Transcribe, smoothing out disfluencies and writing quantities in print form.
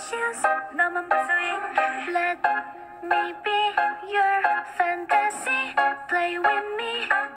shoes 너만 볼 수 있게 Let me be your fantasy Play with me